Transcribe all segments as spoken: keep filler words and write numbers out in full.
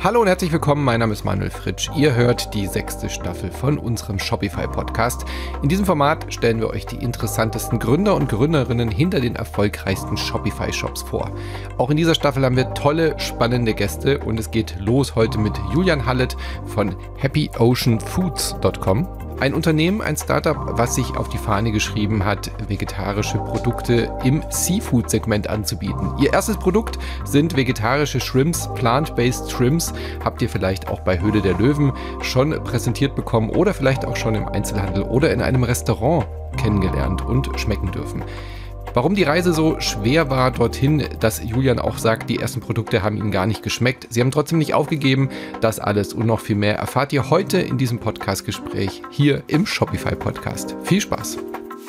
Hallo und herzlich willkommen, mein Name ist Manuel Fritsch. Ihr hört die sechste Staffel von unserem Shopify-Podcast. In diesem Format stellen wir euch die interessantesten Gründer und Gründerinnen hinter den erfolgreichsten Shopify-Shops vor. Auch in dieser Staffel haben wir tolle, spannende Gäste und es geht los heute mit Julian Hallett von happy ocean foods Punkt com. Ein Unternehmen, ein Startup, was sich auf die Fahne geschrieben hat, vegetarische Produkte im Seafood-Segment anzubieten. Ihr erstes Produkt sind vegetarische Shrimps, Plant-Based Shrimps. Habt ihr vielleicht auch bei Höhle der Löwen schon präsentiert bekommen oder vielleicht auch schon im Einzelhandel oder in einem Restaurant kennengelernt und schmecken dürfen. Warum die Reise so schwer war dorthin, dass Julian auch sagt, die ersten Produkte haben ihm gar nicht geschmeckt. Sie haben trotzdem nicht aufgegeben. Das alles und noch viel mehr erfahrt ihr heute in diesem Podcast-Gespräch hier im Shopify-Podcast. Viel Spaß!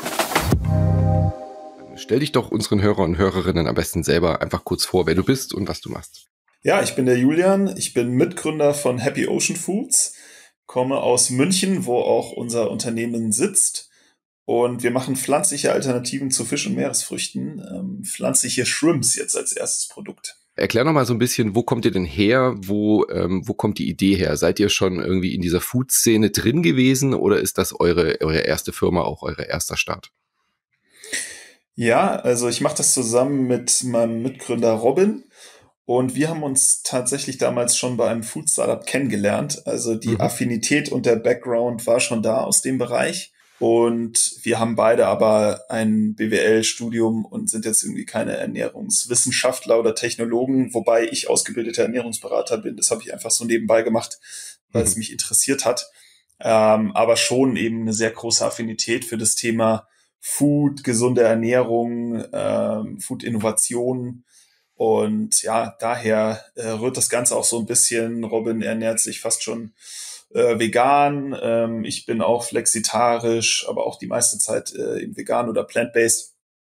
Stell dich doch unseren Hörer und Hörerinnen am besten selber einfach kurz vor, wer du bist und was du machst. Ja, ich bin der Julian. Ich bin Mitgründer von Happy Ocean Foods, komme aus München, wo auch unser Unternehmen sitzt. Und wir machen pflanzliche Alternativen zu Fisch- und Meeresfrüchten, ähm, pflanzliche Shrimps jetzt als erstes Produkt. Erklär noch mal so ein bisschen, wo kommt ihr denn her? Wo, ähm, wo kommt die Idee her? Seid ihr schon irgendwie in dieser Food-Szene drin gewesen oder ist das eure, eure erste Firma, auch euer erster Start? Ja, also ich mache das zusammen mit meinem Mitgründer Robin. Und wir haben uns tatsächlich damals schon bei einem Food-Startup kennengelernt. Also die mhm. Affinität und der Background war schon da aus dem Bereich. Und wir haben beide aber ein B W L-Studium und sind jetzt irgendwie keine Ernährungswissenschaftler oder Technologen, wobei ich ausgebildeter Ernährungsberater bin. Das habe ich einfach so nebenbei gemacht, weil mhm. es mich interessiert hat. Ähm, aber schon eben eine sehr große Affinität für das Thema Food, gesunde Ernährung, ähm, Food-Innovation. Und ja, daher äh, rührt das Ganze auch so ein bisschen. Robin ernährt sich fast schon Äh, vegan, ähm, ich bin auch flexitarisch, aber auch die meiste Zeit äh, eben vegan oder plant-based.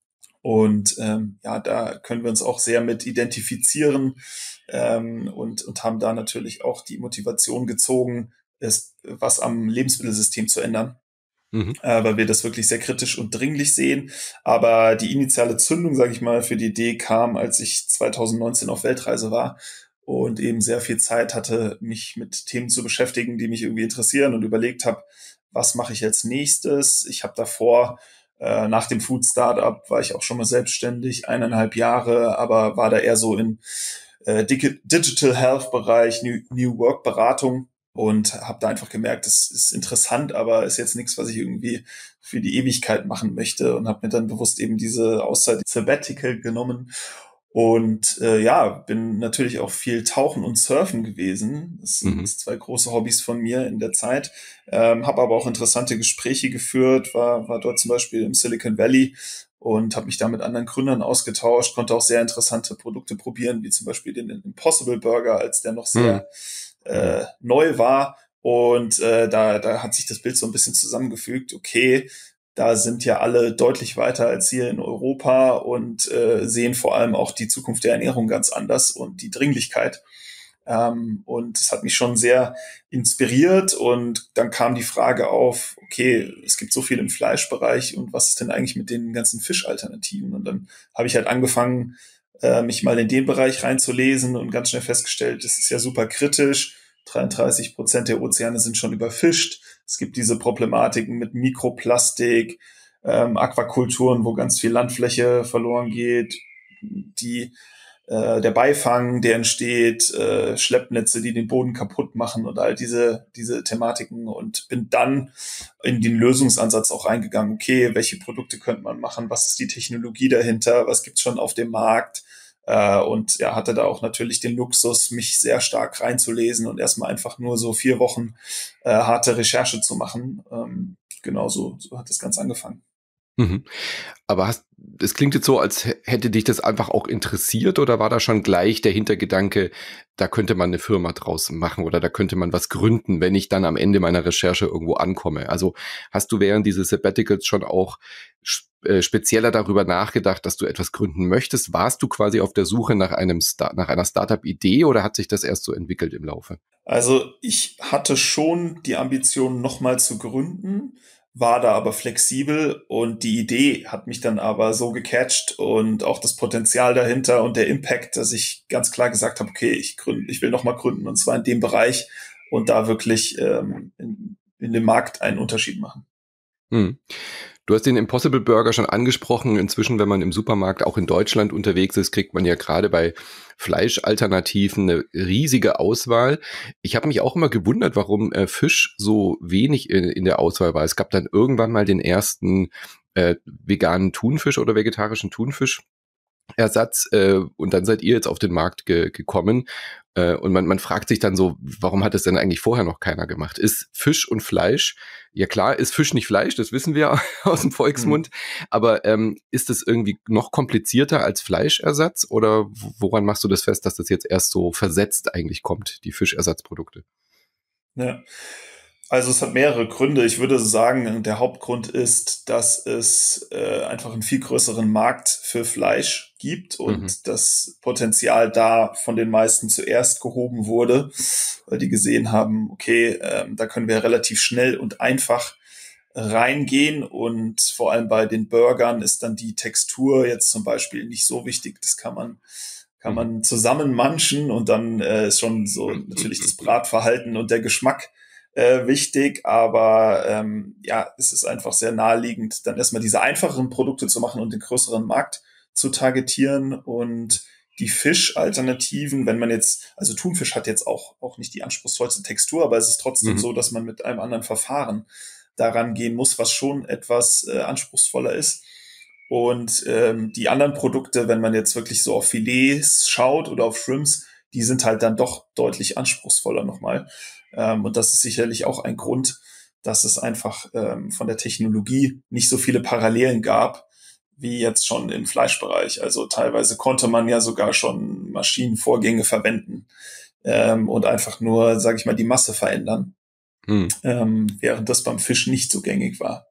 Und ähm, ja, da können wir uns auch sehr mit identifizieren ähm, und, und haben da natürlich auch die Motivation gezogen, es, was am Lebensmittelsystem zu ändern. Mhm. Äh, weil wir das wirklich sehr kritisch und dringlich sehen. Aber die initiale Zündung, sage ich mal, für die Idee kam, als ich zwanzig neunzehn auf Weltreise war und eben sehr viel Zeit hatte, mich mit Themen zu beschäftigen, die mich irgendwie interessieren und überlegt habe, was mache ich als nächstes? Ich habe davor, äh, nach dem Food Startup, war ich auch schon mal selbstständig, eineinhalb Jahre, aber war da eher so in äh, Digital Health Bereich, New, New Work Beratung und habe da einfach gemerkt, das ist interessant, aber ist jetzt nichts, was ich irgendwie für die Ewigkeit machen möchte und habe mir dann bewusst eben diese Auszeit Sabbatical genommen. Und äh, ja, bin natürlich auch viel Tauchen und Surfen gewesen. Das sind mhm. zwei große Hobbys von mir in der Zeit. Ähm, habe aber auch interessante Gespräche geführt, war, war dort zum Beispiel im Silicon Valley und habe mich da mit anderen Gründern ausgetauscht, konnte auch sehr interessante Produkte probieren, wie zum Beispiel den Impossible Burger, als der noch sehr mhm. äh, neu war. Und äh, da, da hat sich das Bild so ein bisschen zusammengefügt. Okay, da sind ja alle deutlich weiter als hier in Europa und äh, sehen vor allem auch die Zukunft der Ernährung ganz anders und die Dringlichkeit. Ähm, und es hat mich schon sehr inspiriert. Und dann kam die Frage auf, okay, es gibt so viel im Fleischbereich und was ist denn eigentlich mit den ganzen Fischalternativen? Und dann habe ich halt angefangen, äh, mich mal in den Bereich reinzulesen und ganz schnell festgestellt, das ist ja super kritisch. dreiunddreißig Prozent der Ozeane sind schon überfischt. Es gibt diese Problematiken mit Mikroplastik, ähm, Aquakulturen, wo ganz viel Landfläche verloren geht, die äh, der Beifang, der entsteht, äh, Schleppnetze, die den Boden kaputt machen und all diese diese Thematiken und bin dann in den Lösungsansatz auch reingegangen. Okay, welche Produkte könnte man machen? Was ist die Technologie dahinter? Was gibt's schon auf dem Markt? Äh, und ja, hatte da auch natürlich den Luxus, mich sehr stark reinzulesen und erstmal einfach nur so vier Wochen äh, harte Recherche zu machen. Ähm, genau so, so hat das Ganze angefangen. Mhm. Aber hast, es klingt jetzt so, als hätte dich das einfach auch interessiert oder war da schon gleich der Hintergedanke, da könnte man eine Firma draus machen oder da könnte man was gründen, wenn ich dann am Ende meiner Recherche irgendwo ankomme? Also hast du während dieses Sabbaticals schon auch äh, spezieller darüber nachgedacht, dass du etwas gründen möchtest? Warst du quasi auf der Suche nach einem Star- nach einer Startup-Idee oder hat sich das erst so entwickelt im Laufe? Also ich hatte schon die Ambition, nochmal zu gründen. war da aber flexibel und die Idee hat mich dann aber so gecatcht und auch das Potenzial dahinter und der Impact, dass ich ganz klar gesagt habe, okay, ich gründe, ich will nochmal gründen und zwar in dem Bereich und da wirklich ähm, in, in dem Markt einen Unterschied machen. Hm. Du hast den Impossible Burger schon angesprochen. Inzwischen, wenn man im Supermarkt auch in Deutschland unterwegs ist, kriegt man ja gerade bei Fleischalternativen eine riesige Auswahl. Ich habe mich auch immer gewundert, warum äh, Fisch so wenig in, in der Auswahl war. Es gab dann irgendwann mal den ersten äh, veganen Thunfisch oder vegetarischen Thunfisch. Ersatz äh, und dann seid ihr jetzt auf den Markt ge- gekommen äh, und man, man fragt sich dann so, warum hat es denn eigentlich vorher noch keiner gemacht? Ist Fisch und Fleisch, ja klar, ist Fisch nicht Fleisch, das wissen wir aus dem Volksmund, mhm. aber ähm, ist es irgendwie noch komplizierter als Fleischersatz oder woran machst du das fest, dass das jetzt erst so versetzt eigentlich kommt, die Fischersatzprodukte? Ja. Also es hat mehrere Gründe. Ich würde sagen, der Hauptgrund ist, dass es äh, einfach einen viel größeren Markt für Fleisch gibt und mhm. das Potenzial da von den meisten zuerst gehoben wurde, weil die gesehen haben, okay, äh, da können wir relativ schnell und einfach reingehen und vor allem bei den Burgern ist dann die Textur jetzt zum Beispiel nicht so wichtig. Das kann man kann man zusammenmanschen und dann äh, ist schon so natürlich das Bratverhalten und der Geschmack Äh, wichtig, aber ähm, ja, es ist einfach sehr naheliegend, dann erstmal diese einfacheren Produkte zu machen und den größeren Markt zu targetieren und die Fischalternativen, wenn man jetzt, also Thunfisch hat jetzt auch auch nicht die anspruchsvollste Textur, aber es ist trotzdem mhm. so, dass man mit einem anderen Verfahren daran gehen muss, was schon etwas äh, anspruchsvoller ist. Und ähm, die anderen Produkte, wenn man jetzt wirklich so auf Filets schaut oder auf Shrimps, die sind halt dann doch deutlich anspruchsvoller nochmal. Ähm, und das ist sicherlich auch ein Grund, dass es einfach ähm, von der Technologie nicht so viele Parallelen gab, wie jetzt schon im Fleischbereich. Also teilweise konnte man ja sogar schon Maschinenvorgänge verwenden ähm, und einfach nur, sage ich mal, die Masse verändern, hm. ähm, während das beim Fisch nicht so gängig war.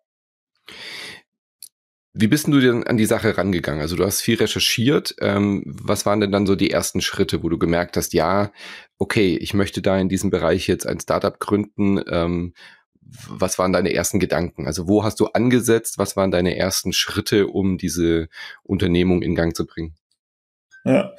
Wie bist du denn an die Sache rangegangen? Also du hast viel recherchiert. Ähm, was waren denn dann so die ersten Schritte, wo du gemerkt hast, ja, okay, ich möchte da in diesem Bereich jetzt ein Startup gründen. Ähm, was waren deine ersten Gedanken? Also wo hast du angesetzt? Was waren deine ersten Schritte, um diese Unternehmung in Gang zu bringen? Ja,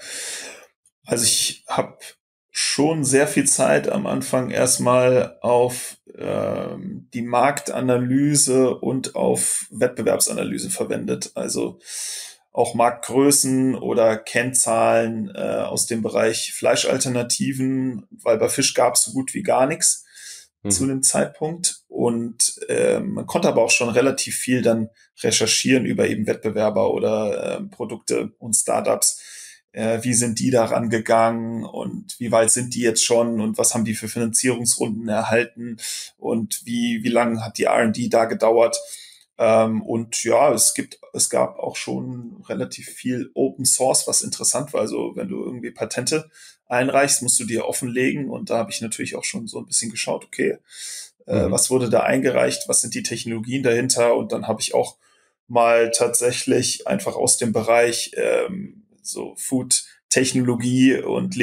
also ich habe schon sehr viel Zeit am Anfang erstmal auf ähm, die Marktanalyse und auf Wettbewerbsanalyse verwendet. Also auch Marktgrößen oder Kennzahlen äh, aus dem Bereich Fleischalternativen, weil bei Fisch gab es so gut wie gar nichts mhm. zu dem Zeitpunkt. Und äh, man konnte aber auch schon relativ viel dann recherchieren über eben Wettbewerber oder äh, Produkte und Startups. Äh, wie sind die daran gegangen und wie weit sind die jetzt schon und was haben die für Finanzierungsrunden erhalten und wie, wie lange hat die R und D da gedauert? Ähm, und ja, es gibt, es gab auch schon relativ viel Open Source, was interessant war. Also wenn du irgendwie Patente einreichst, musst du dir offenlegen und da habe ich natürlich auch schon so ein bisschen geschaut, okay, äh, mhm. was wurde da eingereicht, was sind die Technologien dahinter und dann habe ich auch mal tatsächlich einfach aus dem Bereich ähm, so Food-Technologie und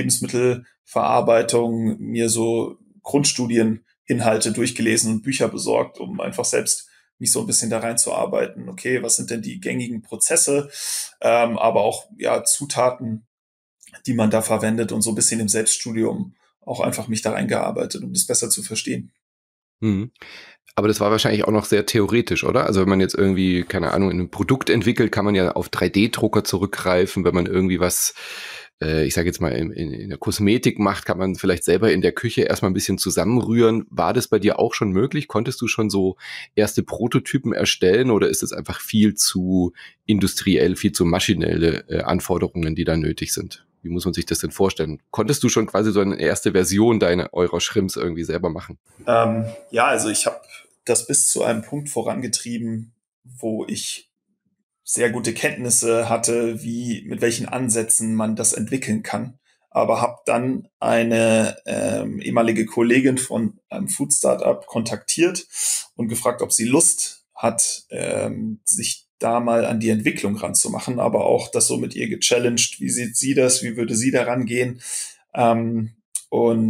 Lebensmittelverarbeitung mir so Grundstudieninhalte durchgelesen und Bücher besorgt, um einfach selbst mich so ein bisschen da reinzuarbeiten. Okay, was sind denn die gängigen Prozesse, ähm, aber auch ja Zutaten, die man da verwendet und so ein bisschen im Selbststudium auch einfach mich da reingearbeitet, um das besser zu verstehen. Mhm. Aber das war wahrscheinlich auch noch sehr theoretisch, oder? Also wenn man jetzt irgendwie, keine Ahnung, ein Produkt entwickelt, kann man ja auf drei D Drucker zurückgreifen. Wenn man irgendwie was, äh, ich sage jetzt mal, in, in, in der Kosmetik macht, kann man vielleicht selber in der Küche erstmal ein bisschen zusammenrühren. War das bei dir auch schon möglich? Konntest du schon so erste Prototypen erstellen oder ist es einfach viel zu industriell, viel zu maschinelle äh, Anforderungen, die da nötig sind? Wie muss man sich das denn vorstellen? Konntest du schon quasi so eine erste Version deiner eurer Shrimps irgendwie selber machen? Ähm, ja, also ich habe das bis zu einem Punkt vorangetrieben, wo ich sehr gute Kenntnisse hatte, wie mit welchen Ansätzen man das entwickeln kann. Aber habe dann eine ähm, ehemalige Kollegin von einem Food Startup kontaktiert und gefragt, ob sie Lust hat, ähm, sich da mal an die Entwicklung ranzumachen, aber auch das so mit ihr gechallenged. Wie sieht sie das? Wie würde sie da rangehen? Ähm, und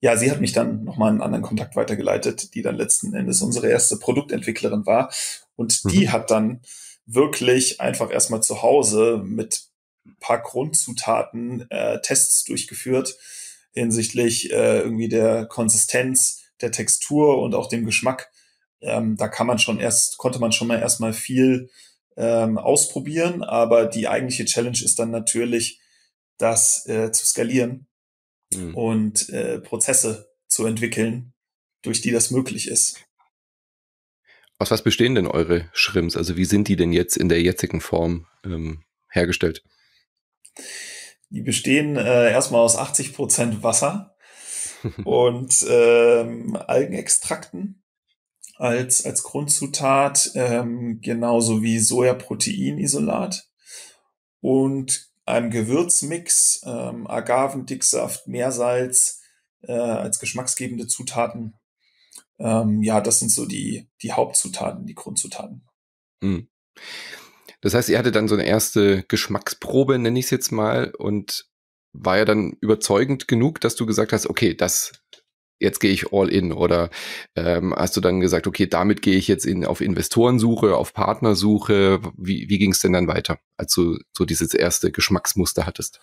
ja, sie hat mich dann nochmal einen anderen Kontakt weitergeleitet, die dann letzten Endes unsere erste Produktentwicklerin war. Und Mhm. die hat dann wirklich einfach erstmal zu Hause mit ein paar Grundzutaten äh, Tests durchgeführt hinsichtlich äh, irgendwie der Konsistenz, der Textur und auch dem Geschmack. Ähm, da kann man schon erst, konnte man schon mal erstmal viel ähm, ausprobieren, aber die eigentliche Challenge ist dann natürlich, das äh, zu skalieren Mhm. und äh, Prozesse zu entwickeln, durch die das möglich ist. Aus was bestehen denn eure Shrimps? Also wie sind die denn jetzt in der jetzigen Form ähm, hergestellt? Die bestehen äh, erstmal aus achtzig Prozent Wasser und ähm, Algenextrakten als, als Grundzutat, ähm, genauso wie Sojaproteinisolat und einem Gewürzmix, ähm, Agavendicksaft, Meersalz äh, als geschmacksgebende Zutaten. Ähm, ja, das sind so die, die Hauptzutaten, die Grundzutaten. Mhm. Das heißt, ihr hattet dann so eine erste Geschmacksprobe, nenne ich es jetzt mal, und war ja dann überzeugend genug, dass du gesagt hast, okay, das jetzt gehe ich all in, oder ähm, hast du dann gesagt, okay, damit gehe ich jetzt in, auf Investorensuche, auf Partnersuche? Wie, wie ging es denn dann weiter, als du so dieses erste Geschmacksmuster hattest?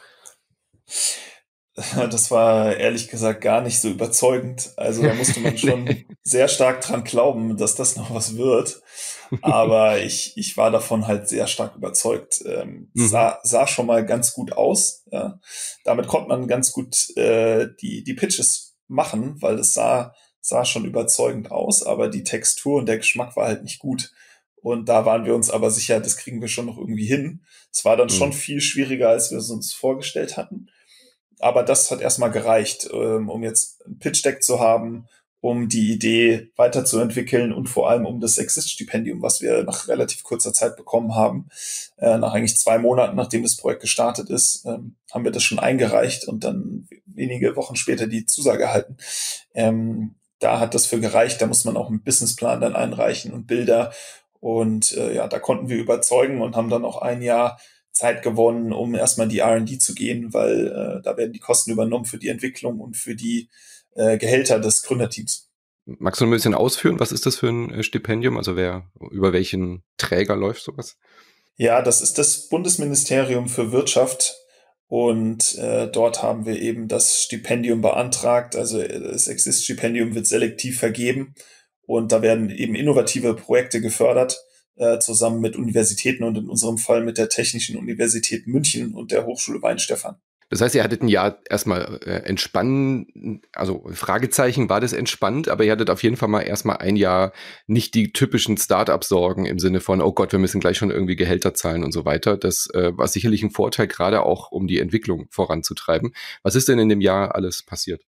Das war ehrlich gesagt gar nicht so überzeugend. Also da musste man schon sehr stark dran glauben, dass das noch was wird. Aber ich, ich war davon halt sehr stark überzeugt. Ähm, Mhm. sah, sah schon mal ganz gut aus. Ja. Damit konnte man ganz gut äh, die, die Pitches machen, weil es sah, sah schon überzeugend aus, aber die Textur und der Geschmack war halt nicht gut. Und da waren wir uns aber sicher, das kriegen wir schon noch irgendwie hin. Es war dann schon Mhm. viel schwieriger, als wir es uns vorgestellt hatten. Aber das hat erstmal gereicht, ähm, um jetzt ein Pitch-Deck zu haben, um die Idee weiterzuentwickeln und vor allem um das Exist-Stipendium, was wir nach relativ kurzer Zeit bekommen haben. Äh, nach eigentlich zwei Monaten, nachdem das Projekt gestartet ist, ähm, haben wir das schon eingereicht und dann wenige Wochen später die Zusage erhalten. Ähm, da hat das für gereicht, da muss man auch einen Businessplan dann einreichen und Bilder. Und äh, ja, da konnten wir überzeugen und haben dann auch ein Jahr Zeit gewonnen, um erstmal in die R und D zu gehen, weil äh, da werden die Kosten übernommen für die Entwicklung und für die äh, Gehälter des Gründerteams. Magst du ein bisschen ausführen, was ist das für ein äh, Stipendium? Also wer, über welchen Träger läuft sowas? Ja, das ist das Bundesministerium für Wirtschaft und äh, dort haben wir eben das Stipendium beantragt. Also äh, das Exist-Stipendium wird selektiv vergeben und da werden eben innovative Projekte gefördert, äh, zusammen mit Universitäten und in unserem Fall mit der Technischen Universität München und der Hochschule Weinstefan. Das heißt, ihr hattet ein Jahr erstmal äh, entspannen, also Fragezeichen, war das entspannt, aber ihr hattet auf jeden Fall mal erstmal ein Jahr nicht die typischen Start-up-Sorgen im Sinne von, oh Gott, wir müssen gleich schon irgendwie Gehälter zahlen und so weiter. Das äh, war sicherlich ein Vorteil, gerade auch um die Entwicklung voranzutreiben. Was ist denn in dem Jahr alles passiert?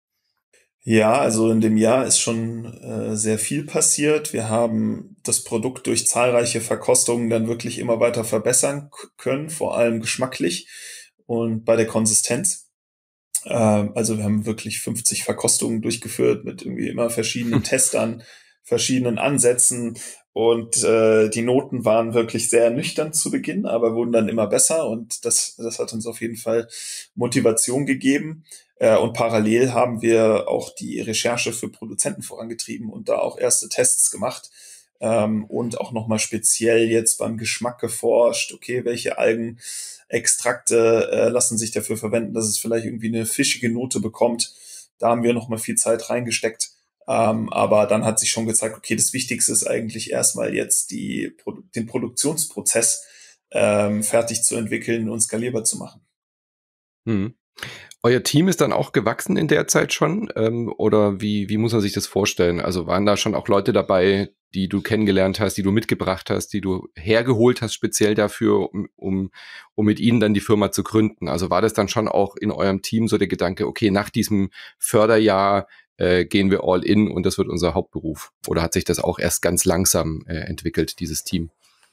Ja, also in dem Jahr ist schon äh, sehr viel passiert. Wir haben das Produkt durch zahlreiche Verkostungen dann wirklich immer weiter verbessern k- können, vor allem geschmacklich und bei der Konsistenz. Ähm, also wir haben wirklich fünfzig Verkostungen durchgeführt mit irgendwie immer verschiedenen Testern, verschiedenen Ansätzen und äh, die Noten waren wirklich sehr ernüchternd zu Beginn, aber wurden dann immer besser und das, das hat uns auf jeden Fall Motivation gegeben. Äh, und parallel haben wir auch die Recherche für Produzenten vorangetrieben und da auch erste Tests gemacht. Ähm, und auch nochmal speziell jetzt beim Geschmack geforscht, okay, welche Algenextrakte äh, lassen sich dafür verwenden, dass es vielleicht irgendwie eine fischige Note bekommt. Da haben wir nochmal viel Zeit reingesteckt. Ähm, aber dann hat sich schon gezeigt, okay, das Wichtigste ist eigentlich erstmal jetzt die, den Produktionsprozess ähm, fertig zu entwickeln und skalierbar zu machen. Mhm. Euer Team ist dann auch gewachsen in der Zeit schon? Ähm, oder wie, wie muss man sich das vorstellen? Also waren da schon auch Leute dabei, die du kennengelernt hast, die du mitgebracht hast, die du hergeholt hast, speziell dafür, um, um, um mit ihnen dann die Firma zu gründen? Also war das dann schon auch in eurem Team so der Gedanke, okay, nach diesem Förderjahr äh, gehen wir all in und das wird unser Hauptberuf? Oder hat sich das auch erst ganz langsam äh, entwickelt, dieses Team?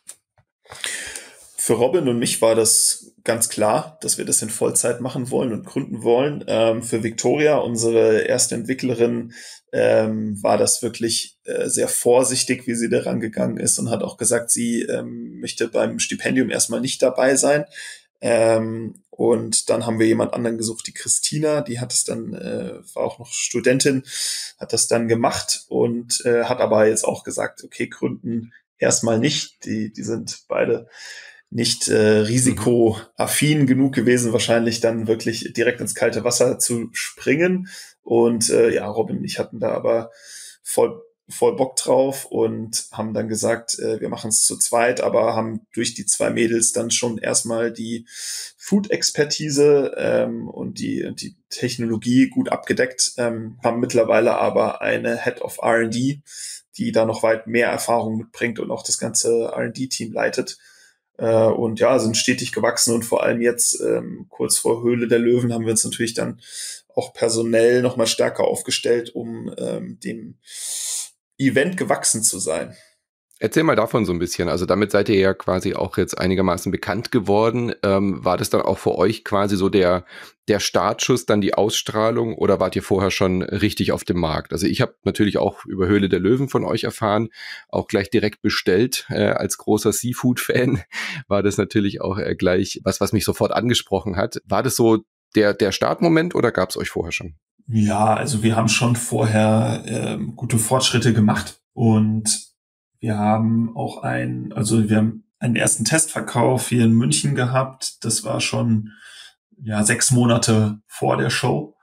Für Robin und mich war das ganz klar, dass wir das in Vollzeit machen wollen und gründen wollen. Ähm, für Victoria, unsere erste Entwicklerin, ähm, war das wirklich äh, sehr vorsichtig, wie sie daran gegangen ist und hat auch gesagt, sie ähm, möchte beim Stipendium erstmal nicht dabei sein. Ähm, und dann haben wir jemand anderen gesucht, die Christina, die hat es dann, äh, war auch noch Studentin, hat das dann gemacht und äh, hat aber jetzt auch gesagt, okay, gründen erstmal nicht. Die, die sind beide nicht äh, Mhm. risikoaffin genug gewesen, wahrscheinlich dann wirklich direkt ins kalte Wasser zu springen. Und äh, ja, Robin und ich hatten da aber voll voll Bock drauf und haben dann gesagt, äh, wir machen es zu zweit, aber haben durch die zwei Mädels dann schon erstmal die Food-Expertise ähm, und die, die Technologie gut abgedeckt, ähm, haben mittlerweile aber eine Head of R and D, die da noch weit mehr Erfahrung mitbringt und auch das ganze R and D-Team leitet. Äh, und ja, sind stetig gewachsen und vor allem jetzt ähm, kurz vor Höhle der Löwen haben wir uns natürlich dann auch personell noch mal stärker aufgestellt, um ähm, dem Event gewachsen zu sein. Erzähl mal davon so ein bisschen. Also damit seid ihr ja quasi auch jetzt einigermaßen bekannt geworden. Ähm, war das dann auch für euch quasi so der, der Startschuss, dann die Ausstrahlung oder wart ihr vorher schon richtig auf dem Markt? Also ich habe natürlich auch über Höhle der Löwen von euch erfahren, auch gleich direkt bestellt. Äh, als großer Seafood-Fan war das natürlich auch äh, gleich was, was mich sofort angesprochen hat. War das so der, der Startmoment oder gab es euch vorher schon? Ja, also wir haben schon vorher ähm, gute Fortschritte gemacht und wir haben auch ein, also wir haben einen ersten Testverkauf hier in München gehabt. Das war schon ja sechs Monate vor der Show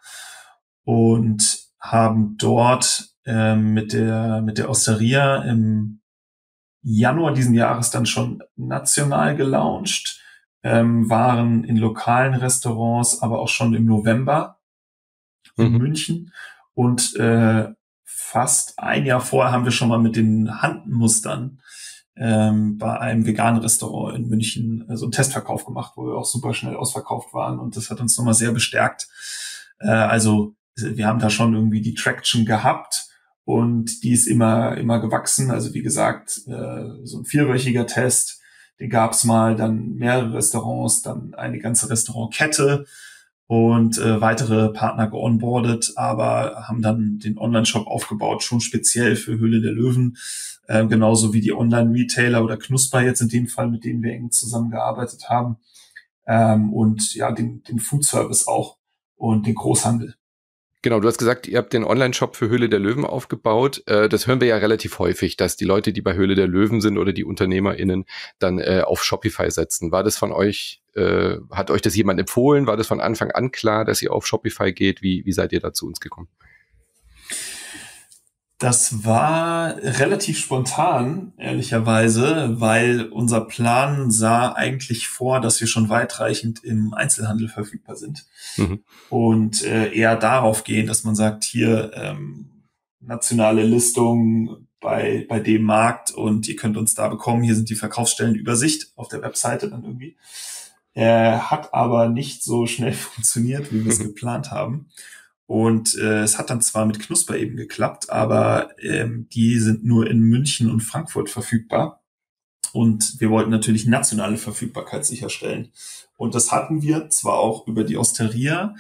und haben dort ähm, mit der mit der Osteria im Januar diesen Jahres dann schon national gelauncht, ähm, waren in lokalen Restaurants, aber auch schon im November in Mhm. München. Und äh, fast ein Jahr vorher haben wir schon mal mit den Handmustern ähm, bei einem veganen Restaurant in München äh, so einen Testverkauf gemacht, wo wir auch super schnell ausverkauft waren. Und das hat uns nochmal sehr bestärkt. Äh, also wir haben da schon irgendwie die Traction gehabt und die ist immer, immer gewachsen. Also wie gesagt, äh, so ein vierwöchiger Test, den gab's mal, dann mehrere Restaurants, dann eine ganze Restaurantkette und äh, weitere Partner geonboardet, aber haben dann den Online-Shop aufgebaut, schon speziell für Höhle der Löwen, äh, genauso wie die Online-Retailer oder Knusper jetzt in dem Fall, mit denen wir eng zusammengearbeitet haben, ähm, und ja, den, den Food-Service auch und den Großhandel. Genau, du hast gesagt, ihr habt den Online-Shop für Höhle der Löwen aufgebaut. Äh, das hören wir ja relativ häufig, dass die Leute, die bei Höhle der Löwen sind oder die UnternehmerInnen dann äh, auf Shopify setzen. War das von euch, äh, hat euch das jemand empfohlen? War das von Anfang an klar, dass ihr auf Shopify geht? Wie, wie seid ihr da zu uns gekommen? Das war relativ spontan, ehrlicherweise, weil unser Plan sah eigentlich vor, dass wir schon weitreichend im Einzelhandel verfügbar sind. Mhm. Und äh, eher darauf gehen, dass man sagt, hier ähm, nationale Listung bei, bei dem Markt und ihr könnt uns da bekommen. Hier sind die Verkaufsstellenübersicht auf der Webseite dann irgendwie. Äh, hat aber nicht so schnell funktioniert, wie wir es geplant haben. Und äh, es hat dann zwar mit Knusper eben geklappt, aber ähm, die sind nur in München und Frankfurt verfügbar. Und wir wollten natürlich nationale Verfügbarkeit sicherstellen. Und das hatten wir zwar auch über die Osteria,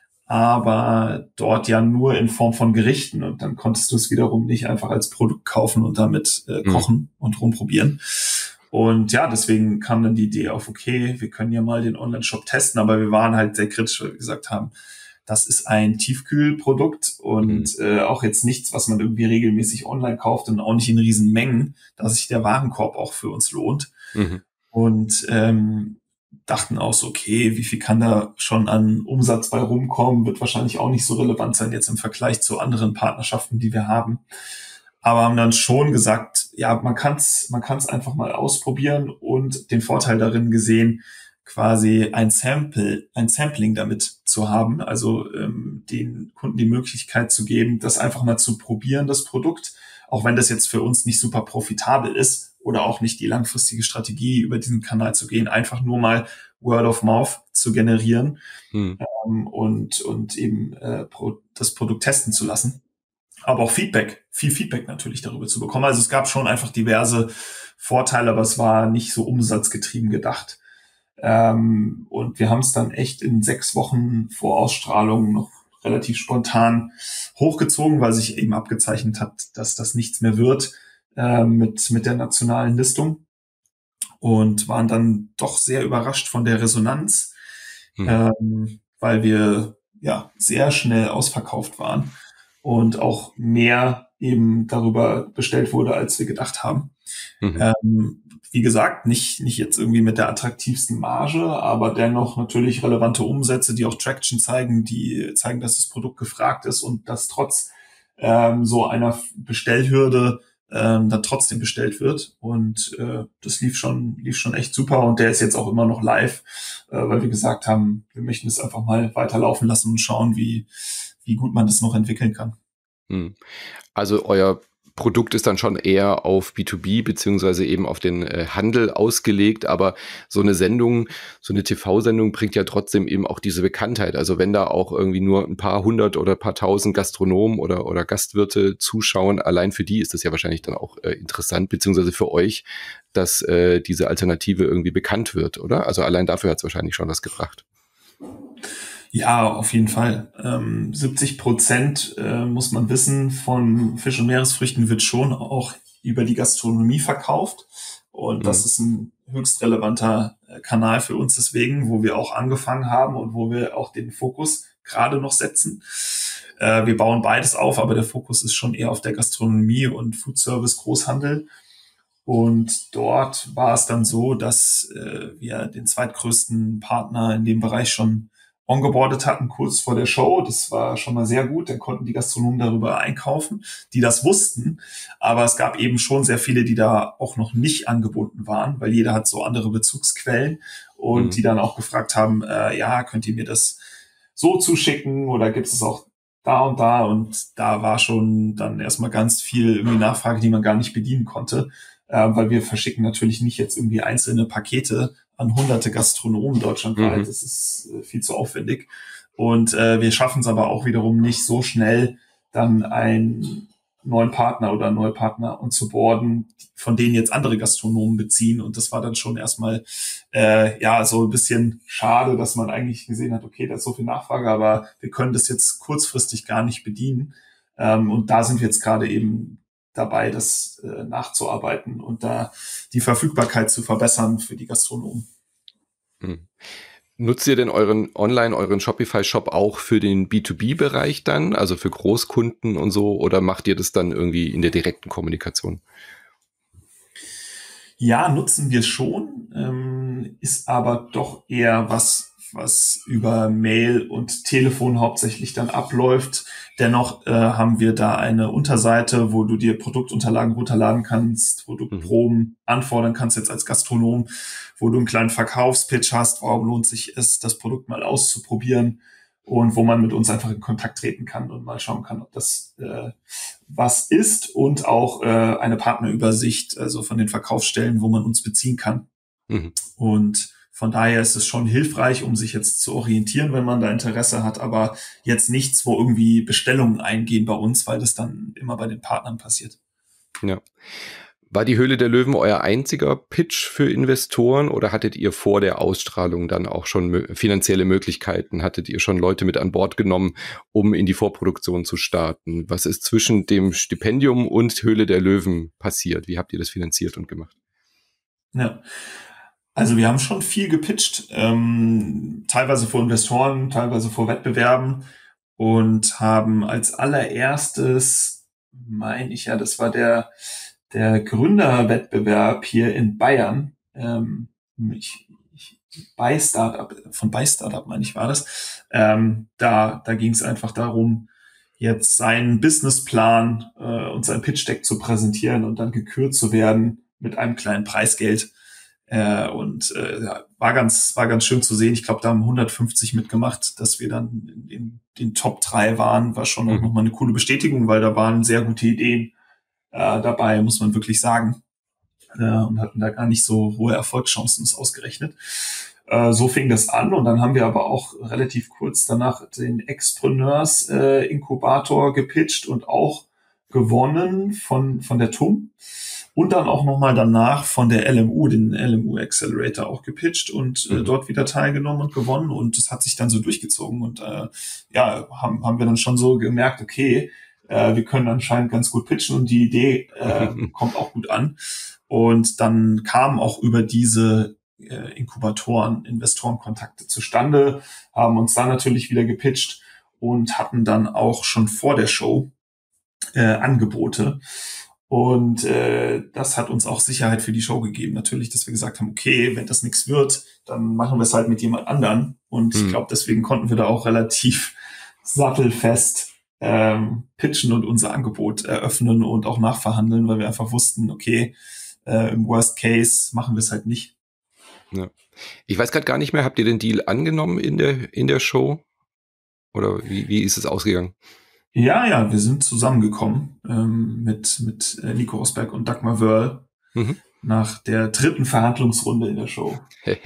aber dort ja nur in Form von Gerichten. Und dann konntest du es wiederum nicht einfach als Produkt kaufen und damit äh, Mhm. kochen und rumprobieren. Und ja, deswegen kam dann die Idee auf, okay, wir können ja mal den Online-Shop testen, aber wir waren halt sehr kritisch, weil wir gesagt haben, das ist ein Tiefkühlprodukt Mhm. und äh, auch jetzt nichts, was man irgendwie regelmäßig online kauft und auch nicht in riesen Mengen, dass sich der Warenkorb auch für uns lohnt. Mhm. Und ähm, dachten auch so, okay, wie viel kann da schon an Umsatz bei rumkommen, wird wahrscheinlich auch nicht so relevant sein jetzt im Vergleich zu anderen Partnerschaften, die wir haben. Aber haben dann schon gesagt, ja, man kann es man kann's einfach mal ausprobieren und den Vorteil darin gesehen, quasi ein Sample, ein Sampling damit zu haben, also ähm, den Kunden die Möglichkeit zu geben, das einfach mal zu probieren, das Produkt, auch wenn das jetzt für uns nicht super profitabel ist oder auch nicht die langfristige Strategie, über diesen Kanal zu gehen, einfach nur mal Word of Mouth zu generieren, Mhm. ähm, und, und eben äh, pro, das Produkt testen zu lassen. Aber auch Feedback, viel Feedback natürlich darüber zu bekommen. Also es gab schon einfach diverse Vorteile, aber es war nicht so umsatzgetrieben gedacht. Ähm, und wir haben es dann echt in sechs Wochen vor Ausstrahlung noch relativ spontan hochgezogen, weil sich eben abgezeichnet hat, dass das nichts mehr wird äh, mit, mit der nationalen Listung. und waren dann doch sehr überrascht von der Resonanz, mhm. ähm, weil wir ja sehr schnell ausverkauft waren und auch mehr eben darüber bestellt wurde, als wir gedacht haben. Mhm. Ähm, wie gesagt, nicht, nicht jetzt irgendwie mit der attraktivsten Marge, aber dennoch natürlich relevante Umsätze, die auch Traction zeigen, die zeigen, dass das Produkt gefragt ist und dass trotz ähm, so einer Bestellhürde ähm, dann trotzdem bestellt wird. Und äh, das lief schon, lief schon echt super und der ist jetzt auch immer noch live, äh, weil wir gesagt haben, wir möchten es einfach mal weiterlaufen lassen und schauen, wie, wie gut man das noch entwickeln kann. Also euer Produkt ist dann schon eher auf B zwei B beziehungsweise eben auf den äh, Handel ausgelegt, aber so eine Sendung, so eine T V-Sendung bringt ja trotzdem eben auch diese Bekanntheit. Also wenn da auch irgendwie nur ein paar hundert oder ein paar tausend Gastronomen oder, oder Gastwirte zuschauen, allein für die ist das ja wahrscheinlich dann auch äh, interessant, beziehungsweise für euch, dass äh, diese Alternative irgendwie bekannt wird, oder? Also allein dafür hat es wahrscheinlich schon was gebracht. Ja, auf jeden Fall. Ähm, siebzig Prozent äh, muss man wissen von Fisch- und Meeresfrüchten wird schon auch über die Gastronomie verkauft. Und mhm. das ist ein höchst relevanter äh, Kanal für uns deswegen, wo wir auch angefangen haben und wo wir auch den Fokus gerade noch setzen. Äh, wir bauen beides auf, aber der Fokus ist schon eher auf der Gastronomie und Foodservice, Großhandel. Und dort war es dann so, dass äh, wir den zweitgrößten Partner in dem Bereich schon ongeboardet hatten, kurz vor der Show. Das war schon mal sehr gut. Dann konnten die Gastronomen darüber einkaufen, die das wussten. Aber es gab eben schon sehr viele, die da auch noch nicht angebunden waren, weil jeder hat so andere Bezugsquellen und mhm. die dann auch gefragt haben, äh, ja, könnt ihr mir das so zuschicken oder gibt es auch da und da? Und da war schon dann erstmal ganz viel irgendwie Nachfrage, die man gar nicht bedienen konnte, äh, weil wir verschicken natürlich nicht jetzt irgendwie einzelne Pakete an hunderte Gastronomen deutschlandweit. Mhm. Das ist äh, viel zu aufwendig. Und äh, wir schaffen es aber auch wiederum nicht so schnell, dann einen neuen Partner oder einen neuen Partner und zu boarden, von denen jetzt andere Gastronomen beziehen. Und das war dann schon erstmal äh, ja so ein bisschen schade, dass man eigentlich gesehen hat, okay, da ist so viel Nachfrage, aber wir können das jetzt kurzfristig gar nicht bedienen. Ähm, und da sind wir jetzt gerade eben dabei, das äh, nachzuarbeiten und da die Verfügbarkeit zu verbessern für die Gastronomen. Hm. Nutzt ihr denn euren Online, euren Shopify-Shop auch für den B zwei B-Bereich dann, also für Großkunden und so, oder macht ihr das dann irgendwie in der direkten Kommunikation? Ja, nutzen wir schon, ähm, ist aber doch eher was, was über Mail und Telefon hauptsächlich dann abläuft. Dennoch äh, haben wir da eine Unterseite, wo du dir Produktunterlagen runterladen kannst, Produktproben mhm. anfordern kannst jetzt als Gastronom, wo du einen kleinen Verkaufspitch hast, warum lohnt sich es, das Produkt mal auszuprobieren und wo man mit uns einfach in Kontakt treten kann und mal schauen kann, ob das äh, was ist und auch äh, eine Partnerübersicht, also von den Verkaufsstellen, wo man uns beziehen kann. Mhm. Und von daher ist es schon hilfreich, um sich jetzt zu orientieren, wenn man da Interesse hat, aber jetzt nichts, wo irgendwie Bestellungen eingehen bei uns, weil das dann immer bei den Partnern passiert. Ja. War die Höhle der Löwen euer einziger Pitch für Investoren oder hattet ihr vor der Ausstrahlung dann auch schon mö- finanzielle Möglichkeiten? Hattet ihr schon Leute mit an Bord genommen, um in die Vorproduktion zu starten? Was ist zwischen dem Stipendium und Höhle der Löwen passiert? Wie habt ihr das finanziert und gemacht? Ja. Also wir haben schon viel gepitcht, ähm, teilweise vor Investoren, teilweise vor Wettbewerben und haben als allererstes, meine ich ja, das war der der Gründerwettbewerb hier in Bayern, ähm, ich, ich, bei Startup, von bei Startup meine ich war das, ähm, da da ging es einfach darum, jetzt seinen Businessplan äh, und sein Pitch-Deck zu präsentieren und dann gekürt zu werden mit einem kleinen Preisgeld. Äh, und äh, ja, war ganz war ganz schön zu sehen. Ich glaube, da haben hundertfünfzig mitgemacht, dass wir dann in, in den Top drei waren, war schon auch mhm. nochmal eine coole Bestätigung, weil da waren sehr gute Ideen äh, dabei, muss man wirklich sagen. Äh, und hatten da gar nicht so hohe Erfolgschancen, ist ausgerechnet. Äh, so fing das an und dann haben wir aber auch relativ kurz danach den Expreneurs äh, Inkubator gepitcht und auch gewonnen von von der T U M. Und dann auch nochmal danach von der L M U, den L M U Accelerator auch gepitcht und äh, dort wieder teilgenommen und gewonnen. Und das hat sich dann so durchgezogen. Und äh, ja, haben, haben wir dann schon so gemerkt, okay, äh, wir können anscheinend ganz gut pitchen und die Idee äh, kommt auch gut an. Und dann kamen auch über diese äh, Inkubatoren Investorenkontakte zustande, haben uns dann natürlich wieder gepitcht und hatten dann auch schon vor der Show äh, Angebote. Und äh, das hat uns auch Sicherheit für die Show gegeben. Natürlich, dass wir gesagt haben, okay, wenn das nichts wird, dann machen wir es halt mit jemand anderen. Und hm. ich glaube, deswegen konnten wir da auch relativ sattelfest ähm, pitchen und unser Angebot eröffnen und auch nachverhandeln, weil wir einfach wussten, okay, äh, im Worst Case machen wir es halt nicht. Ja. Ich weiß gerade gar nicht mehr, habt ihr den Deal angenommen in der in der Show? Oder wie, wie ist es ausgegangen? Ja, ja, wir sind zusammengekommen ähm, mit mit Nico Rosberg und Dagmar Wörl mhm. nach der dritten Verhandlungsrunde in der Show.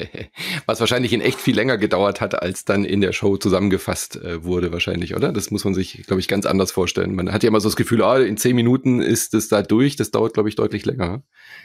Was wahrscheinlich in echt viel länger gedauert hat, als dann in der Show zusammengefasst äh, wurde wahrscheinlich, oder? Das muss man sich, glaube ich, ganz anders vorstellen. Man hat ja immer so das Gefühl, ah, in zehn Minuten ist es da durch. Das dauert, glaube ich, deutlich länger.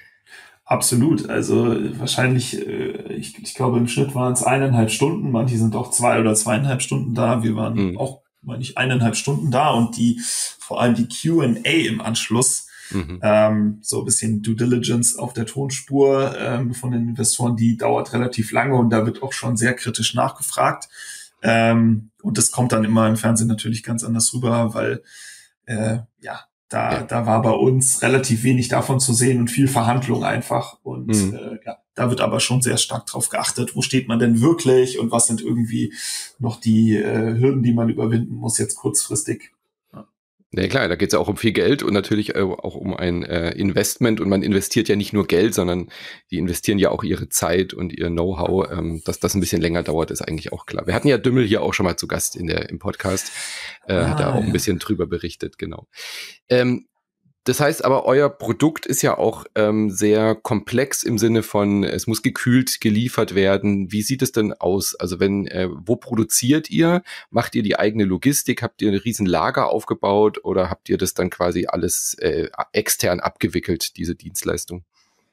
Absolut. Also wahrscheinlich, äh, ich, ich glaube, im Schnitt waren es eineinhalb Stunden. Manche sind auch zwei oder zweieinhalb Stunden da. Wir waren mhm. auch meine ich, eineinhalb Stunden da und die, vor allem die Q and A im Anschluss, mhm. ähm, so ein bisschen Due Diligence auf der Tonspur ähm, von den Investoren, die dauert relativ lange und da wird auch schon sehr kritisch nachgefragt. Ähm, und das kommt dann immer im Fernsehen natürlich ganz anders rüber, weil, äh, ja, da, ja. da war bei uns relativ wenig davon zu sehen und viel Verhandlung einfach. Und mhm. äh, ja, da wird aber schon sehr stark drauf geachtet, wo steht man denn wirklich und was sind irgendwie noch die äh, Hürden, die man überwinden muss jetzt kurzfristig. Ja, ja klar, da geht es ja auch um viel Geld und natürlich auch um ein äh, Investment. Und man investiert ja nicht nur Geld, sondern die investieren ja auch ihre Zeit und ihr Know-how. Ähm, dass das ein bisschen länger dauert, ist eigentlich auch klar. Wir hatten ja Dümmel hier auch schon mal zu Gast in der im Podcast. Äh, ah, hat da auch ja. ein bisschen drüber berichtet, genau. Ähm, Das heißt aber, euer Produkt ist ja auch ähm, sehr komplex im Sinne von, es muss gekühlt geliefert werden. Wie sieht es denn aus? Also wenn, äh, wo produziert ihr? Macht ihr die eigene Logistik? Habt ihr ein riesen Lager aufgebaut oder habt ihr das dann quasi alles äh, extern abgewickelt, diese Dienstleistung?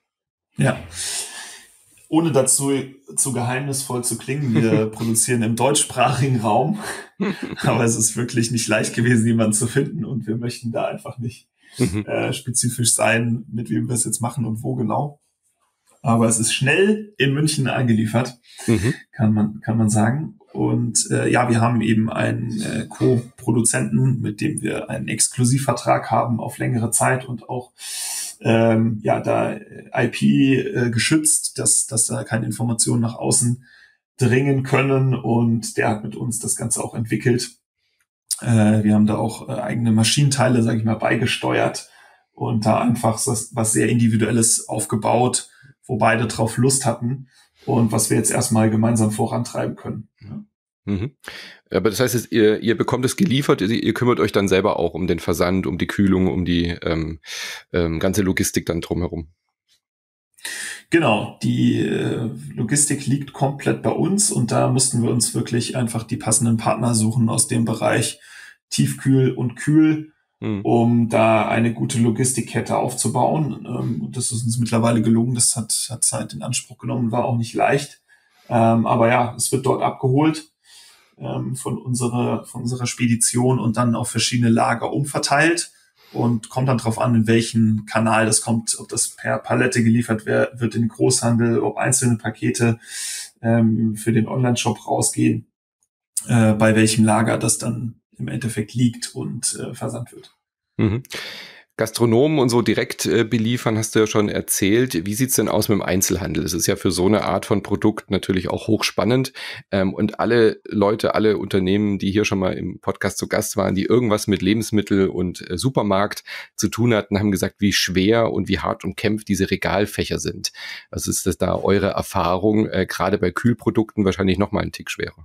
Ja, ohne dazu zu geheimnisvoll zu klingen, wir produzieren im deutschsprachigen Raum, aber es ist wirklich nicht leicht gewesen, jemanden zu finden und wir möchten da einfach nicht Mhm. Äh, spezifisch sein, mit wem wir es jetzt machen und wo genau. Aber es ist schnell in München angeliefert, mhm. kann man kann man sagen. Und äh, ja, wir haben eben einen äh, Co-Produzenten, mit dem wir einen Exklusivvertrag haben auf längere Zeit und auch ähm, ja da I P äh, geschützt, dass dass da keine Informationen nach außen dringen können. Und der hat mit uns das Ganze auch entwickelt. Wir haben da auch eigene Maschinenteile, sage ich mal, beigesteuert und da einfach was sehr Individuelles aufgebaut, wo beide drauf Lust hatten und was wir jetzt erstmal gemeinsam vorantreiben können. Ja. Mhm. Aber das heißt, ihr, ihr bekommt es geliefert, ihr, ihr kümmert euch dann selber auch um den Versand, um die Kühlung, um die ähm, ähm, ganze Logistik dann drumherum. Genau, die äh, Logistik liegt komplett bei uns und da mussten wir uns wirklich einfach die passenden Partner suchen aus dem Bereich Tiefkühl und Kühl, mhm. um da eine gute Logistikkette aufzubauen. Ähm, und das ist uns mittlerweile gelungen. Das hat, hat Zeit in Anspruch genommen, war auch nicht leicht. Ähm, aber ja, es wird dort abgeholt ähm, von unserer, von unserer Spedition und dann auf verschiedene Lager umverteilt. Und kommt dann drauf an, in welchen Kanal das kommt, ob das per Palette geliefert wird in den Großhandel, ob einzelne Pakete ähm, für den Online-Shop rausgehen, äh, bei welchem Lager das dann im Endeffekt liegt und äh, versandt wird. Mhm. Gastronomen und so direkt äh, beliefern, hast du ja schon erzählt. Wie sieht's denn aus mit dem Einzelhandel? Das ist ja für so eine Art von Produkt natürlich auch hochspannend. Ähm, und alle Leute, alle Unternehmen, die hier schon mal im Podcast zu Gast waren, die irgendwas mit Lebensmittel und äh, Supermarkt zu tun hatten, haben gesagt, wie schwer und wie hart umkämpft diese Regalfächer sind. Also ist das da eure Erfahrung, äh, gerade bei Kühlprodukten wahrscheinlich noch mal einen Tick schwerer?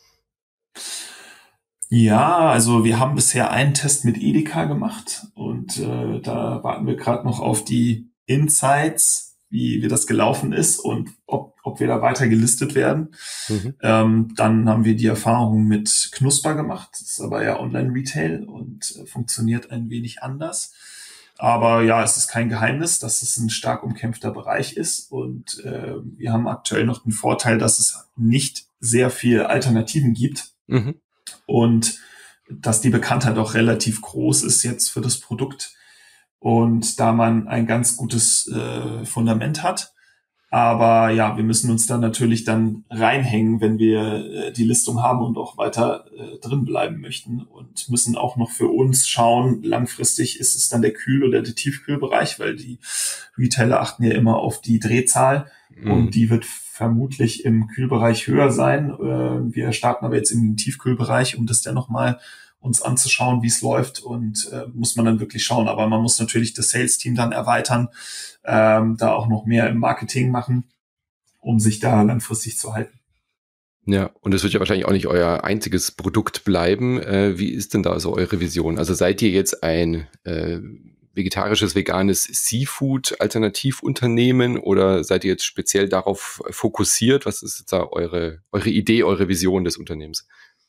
Ja, also wir haben bisher einen Test mit Edeka gemacht und äh, da warten wir gerade noch auf die Insights, wie, wie das gelaufen ist und ob, ob wir da weiter gelistet werden. Mhm. Ähm, dann haben wir die Erfahrung mit Knusper gemacht, das ist aber ja Online-Retail und äh, funktioniert ein wenig anders. Aber ja, es ist kein Geheimnis, dass es ein stark umkämpfter Bereich ist und äh, wir haben aktuell noch den Vorteil, dass es nicht sehr viel Alternativen gibt. Mhm. Und dass die Bekanntheit auch relativ groß ist jetzt für das Produkt und da man ein ganz gutes äh, Fundament hat. Aber ja, wir müssen uns dann natürlich dann reinhängen, wenn wir äh, die Listung haben und auch weiter äh, drin bleiben möchten und müssen auch noch für uns schauen, langfristig ist es dann der Kühl- oder der Tiefkühlbereich, weil die Retailer achten ja immer auf die Drehzahl mhm. und die wird vermutlich im Kühlbereich höher sein. Äh, wir starten aber jetzt im Tiefkühlbereich, um das dann nochmal uns anzuschauen, wie es läuft und äh, muss man dann wirklich schauen. Aber man muss natürlich das Sales-Team dann erweitern, ähm, da auch noch mehr im Marketing machen, um sich da langfristig zu halten. Ja, und das wird ja wahrscheinlich auch nicht euer einziges Produkt bleiben. Äh, wie ist denn da so eure Vision? Also seid ihr jetzt ein äh, vegetarisches, veganes Seafood-Alternativunternehmen oder seid ihr jetzt speziell darauf fokussiert? Was ist jetzt da eure, eure Idee, eure Vision des Unternehmens?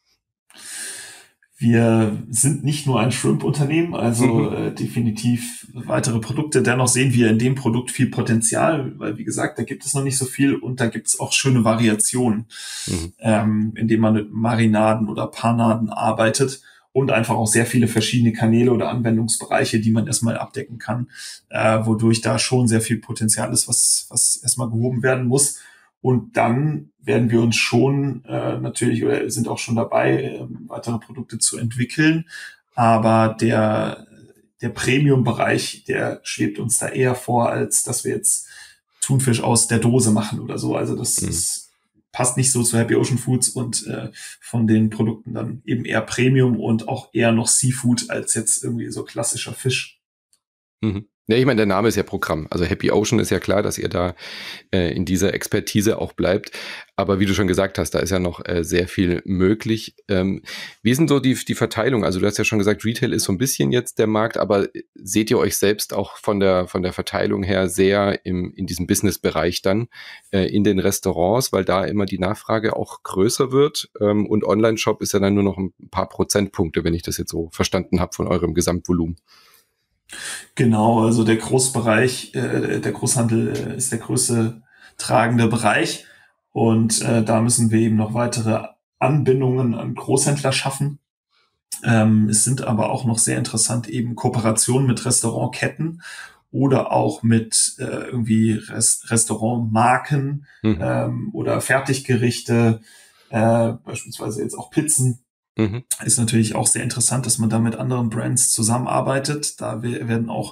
Wir sind nicht nur ein Shrimp-Unternehmen, also mhm. äh, definitiv weitere Produkte. Dennoch sehen wir in dem Produkt viel Potenzial, weil wie gesagt, da gibt es noch nicht so viel und da gibt es auch schöne Variationen, mhm. ähm, indem man mit Marinaden oder Panaden arbeitet und einfach auch sehr viele verschiedene Kanäle oder Anwendungsbereiche, die man erstmal abdecken kann, äh, wodurch da schon sehr viel Potenzial ist, was, was erstmal gehoben werden muss. Und dann werden wir uns schon äh, natürlich oder sind auch schon dabei, äh, weitere Produkte zu entwickeln. Aber der, der Premium-Bereich, der schwebt uns da eher vor, als dass wir jetzt Thunfisch aus der Dose machen oder so. Also das, mhm. das passt nicht so zu Happy Ocean Foods und äh, von den Produkten dann eben eher Premium und auch eher noch Seafood als jetzt irgendwie so klassischer Fisch. Mhm. Ja, ich meine, der Name ist ja Programm. Also Happy Ocean ist ja klar, dass ihr da äh, in dieser Expertise auch bleibt. Aber wie du schon gesagt hast, da ist ja noch äh, sehr viel möglich. Ähm, wie ist denn so die, die Verteilung? Also du hast ja schon gesagt, Retail ist so ein bisschen jetzt der Markt, aber seht ihr euch selbst auch von der, von der Verteilung her sehr im, in diesem Business-Bereich dann äh, in den Restaurants, weil da immer die Nachfrage auch größer wird ähm, und Online-Shop ist ja dann nur noch ein paar Prozentpunkte, wenn ich das jetzt so verstanden habe von eurem Gesamtvolumen. Genau, also der Großbereich, äh, der Großhandel äh, ist der größte tragende Bereich und äh, da müssen wir eben noch weitere Anbindungen an Großhändler schaffen. Ähm, es sind aber auch noch sehr interessant eben Kooperationen mit Restaurantketten oder auch mit äh, irgendwie Rest- Restaurantmarken mhm. ähm, oder Fertiggerichte, äh, beispielsweise jetzt auch Pizzen. Mhm. Ist natürlich auch sehr interessant, dass man da mit anderen Brands zusammenarbeitet. Da werden auch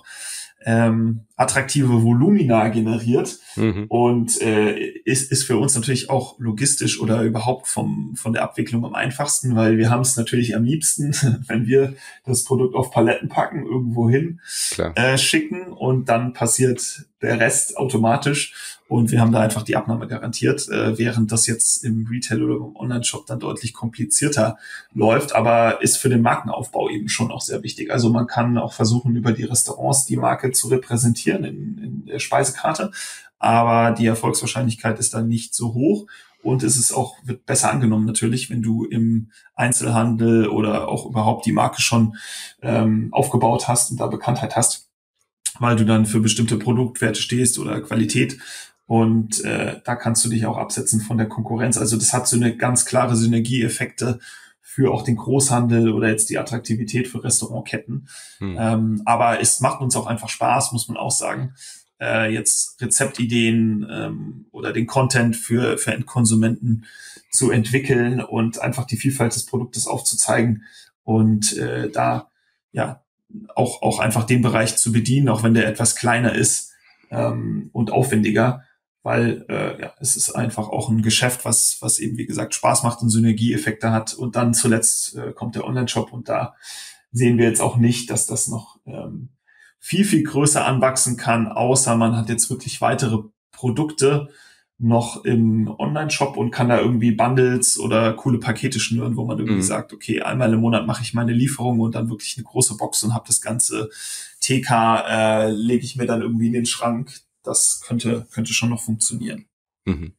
ähm, attraktive Volumina generiert mhm. und äh, ist, ist für uns natürlich auch logistisch oder überhaupt vom von der Abwicklung am einfachsten, weil wir haben es natürlich am liebsten, wenn wir das Produkt auf Paletten packen, irgendwo hin äh, schicken und dann passiert der Rest automatisch und wir haben da einfach die Abnahme garantiert, äh, während das jetzt im Retail oder im Online-Shop dann deutlich komplizierter läuft, aber ist für den Markenaufbau eben schon auch sehr wichtig. Also man kann auch versuchen, über die Restaurants die Marke zu repräsentieren in, in der Speisekarte, aber die Erfolgswahrscheinlichkeit ist dann nicht so hoch und es ist auch, wird besser angenommen natürlich, wenn du im Einzelhandel oder auch überhaupt die Marke schon ähm, aufgebaut hast und da Bekanntheit hast, weil du dann für bestimmte Produktwerte stehst oder Qualität und äh, da kannst du dich auch absetzen von der Konkurrenz. Also das hat so eine ganz klare Synergieeffekte für auch den Großhandel oder jetzt die Attraktivität für Restaurantketten. Hm. Ähm, aber es macht uns auch einfach Spaß, muss man auch sagen, äh, jetzt Rezeptideen ähm, oder den Content für, für Endkonsumenten zu entwickeln und einfach die Vielfalt des Produktes aufzuzeigen und äh, da ja auch, auch einfach den Bereich zu bedienen, auch wenn der etwas kleiner ist ähm, und aufwendiger, weil äh, ja, es ist einfach auch ein Geschäft, was was eben, wie gesagt, Spaß macht und Synergieeffekte hat. Und dann zuletzt äh, kommt der Online-Shop und da sehen wir jetzt auch nicht, dass das noch ähm, viel, viel größer anwachsen kann, außer man hat jetzt wirklich weitere Produkte noch im Online-Shop und kann da irgendwie Bundles oder coole Pakete schnüren, wo man irgendwie mhm. sagt, okay, einmal im Monat mache ich meine Lieferung und dann wirklich eine große Box und habe das ganze T K, äh, lege ich mir dann irgendwie in den Schrank. Das könnte könnte schon noch funktionieren. Mhm.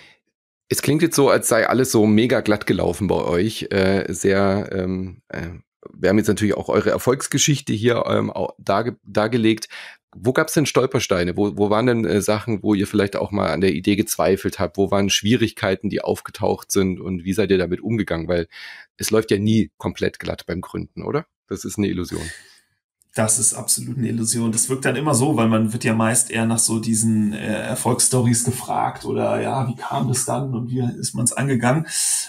Es klingt jetzt so, als sei alles so mega glatt gelaufen bei euch. Äh, sehr, ähm, äh, wir haben jetzt natürlich auch eure Erfolgsgeschichte hier ähm, darge- dargelegt. Wo gab es denn Stolpersteine? Wo, wo waren denn äh, Sachen, wo ihr vielleicht auch mal an der Idee gezweifelt habt? Wo waren Schwierigkeiten, die aufgetaucht sind und wie seid ihr damit umgegangen? Weil es läuft ja nie komplett glatt beim Gründen, oder? Das ist eine Illusion. Das ist absolut eine Illusion. Das wirkt dann immer so, weil man wird ja meist eher nach so diesen äh, Erfolgsstories gefragt oder ja, wie kam das dann und wie ist man es angegangen?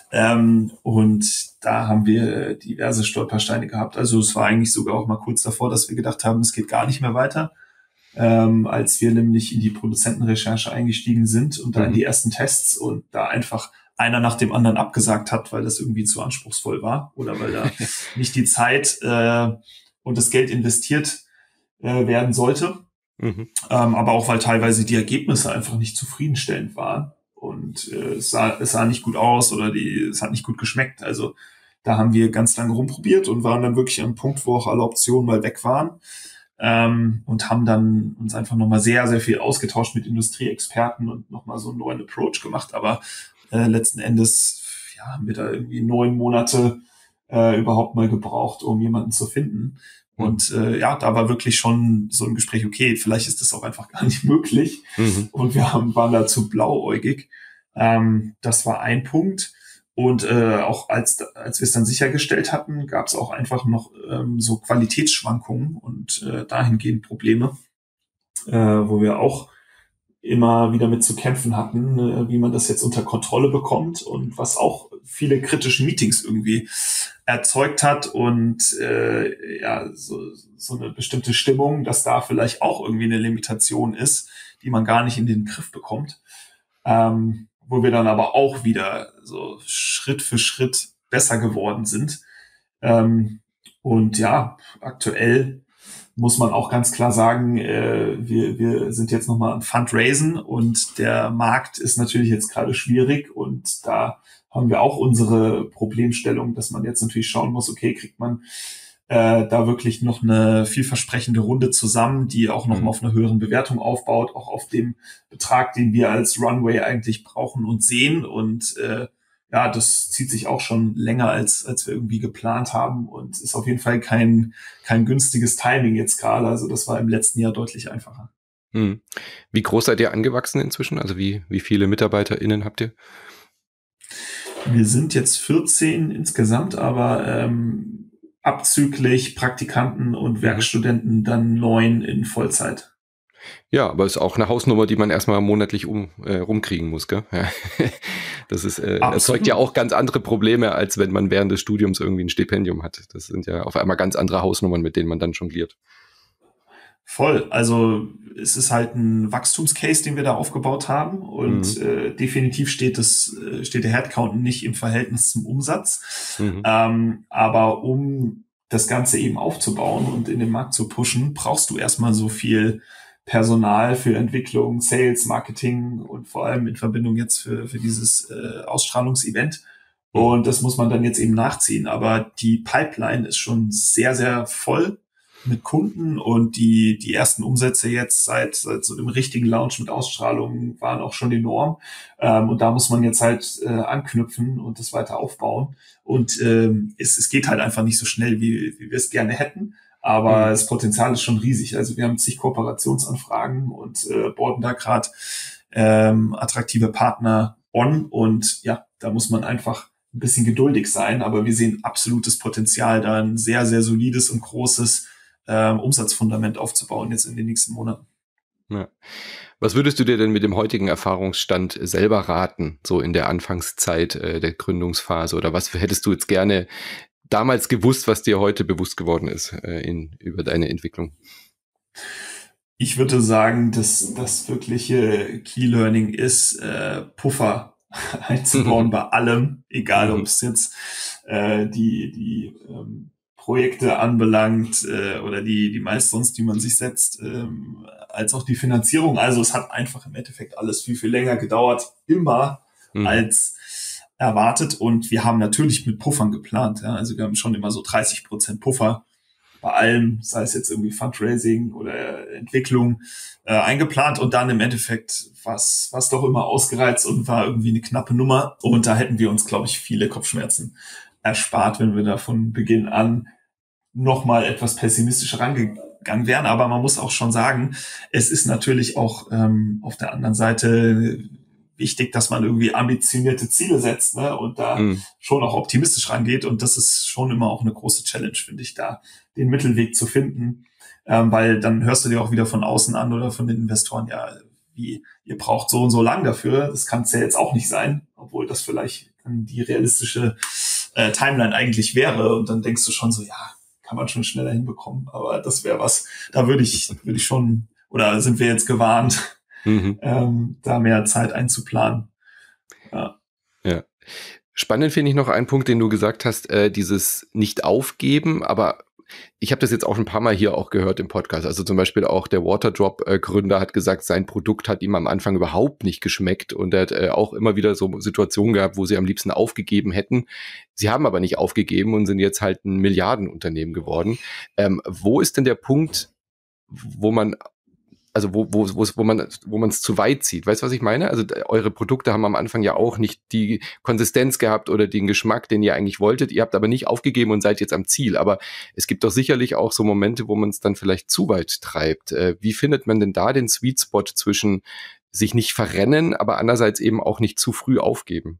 Ähm, und da haben wir diverse Stolpersteine gehabt. Also es war eigentlich sogar auch mal kurz davor, dass wir gedacht haben, es geht gar nicht mehr weiter, ähm, als wir nämlich in die Produzentenrecherche eingestiegen sind und da in die ersten Tests und da einfach einer nach dem anderen abgesagt hat, weil das irgendwie zu anspruchsvoll war oder weil da nicht die Zeit äh, und das Geld investiert äh, werden sollte. Mhm. Ähm, aber auch, weil teilweise die Ergebnisse einfach nicht zufriedenstellend waren. Und äh, es, sah, es sah nicht gut aus oder die, es hat nicht gut geschmeckt. Also da haben wir ganz lange rumprobiert und waren dann wirklich an einem Punkt, wo auch alle Optionen mal weg waren. Ähm, und haben dann uns einfach nochmal sehr, sehr viel ausgetauscht mit Industrieexperten und nochmal so einen neuen Approach gemacht. Aber äh, letzten Endes ja, haben wir da irgendwie neun Monate Äh, überhaupt mal gebraucht, um jemanden zu finden. Und äh, ja, da war wirklich schon so ein Gespräch, okay, vielleicht ist das auch einfach gar nicht möglich. Mhm. Und wir haben, waren da zu blauäugig. Ähm, das war ein Punkt. Und äh, auch als, als wir es dann sichergestellt hatten, gab es auch einfach noch ähm, so Qualitätsschwankungen und äh, dahingehend Probleme, äh, wo wir auch immer wieder mit zu kämpfen hatten, äh, wie man das jetzt unter Kontrolle bekommt und was auch viele kritische Meetings irgendwie erzeugt hat und äh, ja so, so eine bestimmte Stimmung, dass da vielleicht auch irgendwie eine Limitation ist, die man gar nicht in den Griff bekommt, ähm, wo wir dann aber auch wieder so Schritt für Schritt besser geworden sind. Ähm, und ja, aktuell muss man auch ganz klar sagen, äh, wir, wir sind jetzt nochmal am Fundraisen und der Markt ist natürlich jetzt gerade schwierig und da haben wir auch unsere Problemstellung, dass man jetzt natürlich schauen muss, okay, kriegt man äh, da wirklich noch eine vielversprechende Runde zusammen, die auch nochmal auf einer höheren Bewertung aufbaut, auch auf dem Betrag, den wir als Runway eigentlich brauchen und sehen und äh, ja, das zieht sich auch schon länger, als als wir irgendwie geplant haben und ist auf jeden Fall kein kein günstiges Timing jetzt gerade. Also das war im letzten Jahr deutlich einfacher. Hm. Wie groß seid ihr angewachsen inzwischen? Also wie wie viele MitarbeiterInnen habt ihr? Wir sind jetzt vierzehn insgesamt, aber ähm, abzüglich Praktikanten und Werkstudenten dann neun in Vollzeit. Ja, aber ist auch eine Hausnummer, die man erstmal monatlich um, äh, rumkriegen muss, gell? Das ist, äh, erzeugt ja auch ganz andere Probleme, als wenn man während des Studiums irgendwie ein Stipendium hat. Das sind ja auf einmal ganz andere Hausnummern, mit denen man dann jongliert. Voll. Also es ist halt ein Wachstumscase, den wir da aufgebaut haben und mhm. äh, definitiv steht das äh, steht der Headcount nicht im Verhältnis zum Umsatz. Mhm. Ähm, aber um das Ganze eben aufzubauen und in den Markt zu pushen, brauchst du erstmal so viel Personal für Entwicklung, Sales, Marketing und vor allem in Verbindung jetzt für, für dieses äh, Ausstrahlungsevent. Und das muss man dann jetzt eben nachziehen. Aber die Pipeline ist schon sehr, sehr voll mit Kunden und die die ersten Umsätze jetzt seit, seit so dem richtigen Launch mit Ausstrahlung waren auch schon enorm. Ähm, und da muss man jetzt halt äh, anknüpfen und das weiter aufbauen. Und ähm, es, es geht halt einfach nicht so schnell, wie, wie wir es gerne hätten. Aber mhm. das Potenzial ist schon riesig. Also wir haben zig Kooperationsanfragen und äh, boarden da gerade ähm, attraktive Partner on. Und ja, da muss man einfach ein bisschen geduldig sein. Aber wir sehen absolutes Potenzial, da ein sehr, sehr solides und großes ähm, Umsatzfundament aufzubauen jetzt in den nächsten Monaten. Ja. Was würdest du dir denn mit dem heutigen Erfahrungsstand selber raten, so in der Anfangszeit äh, der Gründungsphase? Oder was hättest du jetzt gerne damals gewusst, was dir heute bewusst geworden ist äh, in, über deine Entwicklung? Ich würde sagen, dass das wirkliche Key Learning ist, äh, Puffer einzubauen bei allem, egal ob es jetzt äh, die, die ähm, Projekte anbelangt äh, oder die, die Milestones, die man sich setzt, ähm, als auch die Finanzierung. Also es hat einfach im Endeffekt alles viel, viel länger gedauert, immer mhm. als erwartet. Und wir haben natürlich mit Puffern geplant. Ja? Also wir haben schon immer so dreißig Prozent Puffer bei allem, sei es jetzt irgendwie Fundraising oder Entwicklung, äh, eingeplant. Und dann im Endeffekt war es doch immer ausgereizt und war irgendwie eine knappe Nummer. Und da hätten wir uns, glaube ich, viele Kopfschmerzen erspart, wenn wir da von Beginn an nochmal etwas pessimistischer rangegangen wären. Aber man muss auch schon sagen, es ist natürlich auch ähm, auf der anderen Seite wichtig, dass man irgendwie ambitionierte Ziele setzt, ne, und da mhm. schon auch optimistisch rangeht. Und das ist schon immer auch eine große Challenge, finde ich, da den Mittelweg zu finden. Ähm, weil dann hörst du dir auch wieder von außen an oder von den Investoren, ja, wie, ihr braucht so und so lang dafür. Das kann es ja jetzt auch nicht sein, obwohl das vielleicht die realistische äh, Timeline eigentlich wäre. Und dann denkst du schon so, ja, kann man schon schneller hinbekommen. Aber das wäre was, da würde ich, würde ich schon, oder sind wir jetzt gewarnt, mhm. ähm, da mehr Zeit einzuplanen. Ja. Ja. Spannend finde ich noch einen Punkt, den du gesagt hast, äh, dieses Nicht-Aufgeben, aber ich habe das jetzt auch ein paar Mal hier auch gehört im Podcast. Also zum Beispiel auch der Waterdrop-Gründer hat gesagt, sein Produkt hat ihm am Anfang überhaupt nicht geschmeckt und er hat äh, auch immer wieder so Situationen gehabt, wo sie am liebsten aufgegeben hätten. Sie haben aber nicht aufgegeben und sind jetzt halt ein Milliardenunternehmen geworden. Ähm, wo ist denn der Punkt, wo man Also wo wo wo wo man wo man es zu weit zieht, weißt du, was ich meine? Also eure Produkte haben am Anfang ja auch nicht die Konsistenz gehabt oder den Geschmack, den ihr eigentlich wolltet. Ihr habt aber nicht aufgegeben und seid jetzt am Ziel. Aber es gibt doch sicherlich auch so Momente, wo man es dann vielleicht zu weit treibt. Äh, wie findet man denn da den Sweet Spot zwischen sich nicht verrennen, aber andererseits eben auch nicht zu früh aufgeben?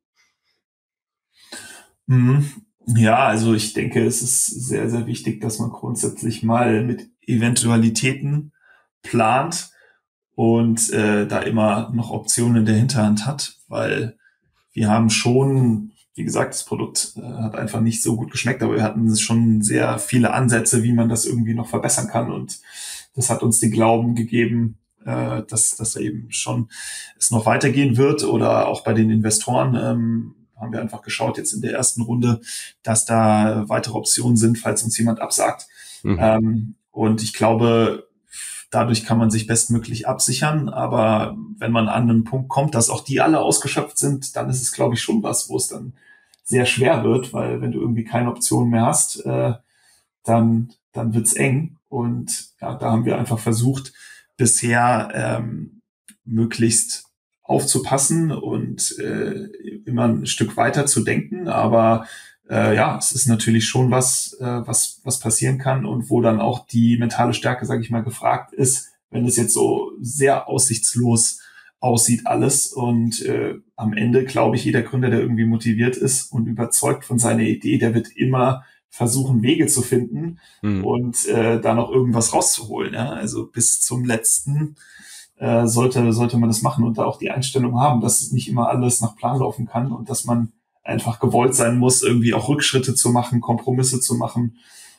Ja, also ich denke, es ist sehr sehr wichtig, dass man grundsätzlich mal mit Eventualitäten plant und äh, da immer noch Optionen in der Hinterhand hat, weil wir haben schon, wie gesagt, das Produkt äh, hat einfach nicht so gut geschmeckt, aber wir hatten schon sehr viele Ansätze, wie man das irgendwie noch verbessern kann und das hat uns den Glauben gegeben, äh, dass dass eben schon es noch weitergehen wird oder auch bei den Investoren ähm, haben wir einfach geschaut jetzt in der ersten Runde, dass da weitere Optionen sind, falls uns jemand absagt. Mhm. Ähm, und ich glaube, dadurch kann man sich bestmöglich absichern, aber wenn man an einen Punkt kommt, dass auch die alle ausgeschöpft sind, dann ist es, glaube ich, schon was, wo es dann sehr schwer wird, weil wenn du irgendwie keine Option mehr hast, äh, dann dann wird's eng. Und ja, da haben wir einfach versucht, bisher ähm, möglichst aufzupassen und äh, immer ein Stück weiter zu denken, aber Äh, ja, es ist natürlich schon was, äh, was, was passieren kann und wo dann auch die mentale Stärke, sage ich mal, gefragt ist, wenn es jetzt so sehr aussichtslos aussieht alles. Und äh, am Ende, glaube ich, jeder Gründer, der irgendwie motiviert ist und überzeugt von seiner Idee, der wird immer versuchen, Wege zu finden mhm. und äh, da noch irgendwas rauszuholen. Ja? Also bis zum letzten äh, sollte, sollte man das machen und da auch die Einstellung haben, dass es nicht immer alles nach Plan laufen kann und dass man einfach gewollt sein muss, irgendwie auch Rückschritte zu machen, Kompromisse zu machen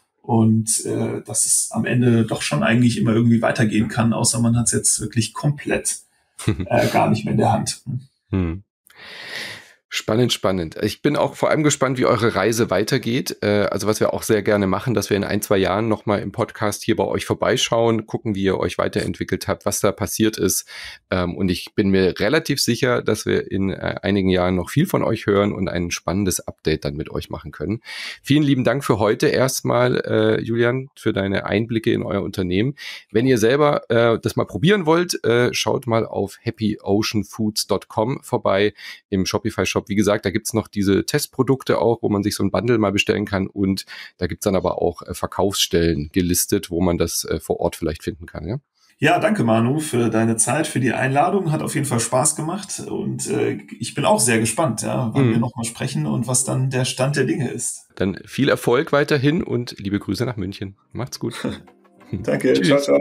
und äh, dass es am Ende doch schon eigentlich immer irgendwie weitergehen kann, außer man hat es jetzt wirklich komplett äh, gar nicht mehr in der Hand. Hm. Spannend, spannend. Ich bin auch vor allem gespannt, wie eure Reise weitergeht. Also was wir auch sehr gerne machen, dass wir in ein, zwei Jahren nochmal im Podcast hier bei euch vorbeischauen, gucken, wie ihr euch weiterentwickelt habt, was da passiert ist. Und ich bin mir relativ sicher, dass wir in einigen Jahren noch viel von euch hören und ein spannendes Update dann mit euch machen können. Vielen lieben Dank für heute erstmal, Julian, für deine Einblicke in euer Unternehmen. Wenn ihr selber das mal probieren wollt, schaut mal auf happy ocean foods dot com vorbei im Shopify-Shop. Wie gesagt, da gibt's noch diese Testprodukte auch, wo man sich so ein Bundle mal bestellen kann und da gibt's dann aber auch äh, Verkaufsstellen gelistet, wo man das äh, vor Ort vielleicht finden kann, ja? Ja, danke Manu für deine Zeit, für die Einladung. Hat auf jeden Fall Spaß gemacht und äh, ich bin auch sehr gespannt, ja, wann mhm. wir nochmal sprechen und was dann der Stand der Dinge ist. Dann viel Erfolg weiterhin und liebe Grüße nach München. Macht's gut. Danke, ciao, ciao.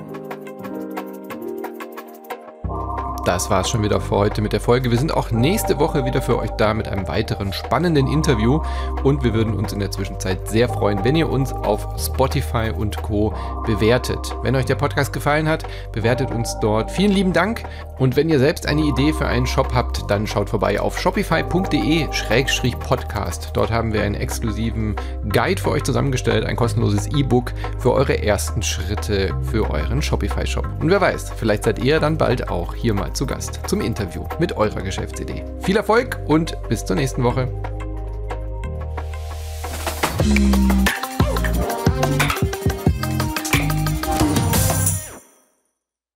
Das war's schon wieder für heute mit der Folge. Wir sind auch nächste Woche wieder für euch da mit einem weiteren spannenden Interview und wir würden uns in der Zwischenzeit sehr freuen, wenn ihr uns auf Spotify und Co. bewertet. Wenn euch der Podcast gefallen hat, bewertet uns dort. Vielen lieben Dank und wenn ihr selbst eine Idee für einen Shop habt, dann schaut vorbei auf shopify punkt de Schrägstrich Podcast. Dort haben wir einen exklusiven Guide für euch zusammengestellt, ein kostenloses E-Book für eure ersten Schritte für euren Shopify-Shop. Und wer weiß, vielleicht seid ihr dann bald auch hier mal zu Gast zum Interview mit eurer Geschäftsidee. Viel Erfolg und bis zur nächsten Woche.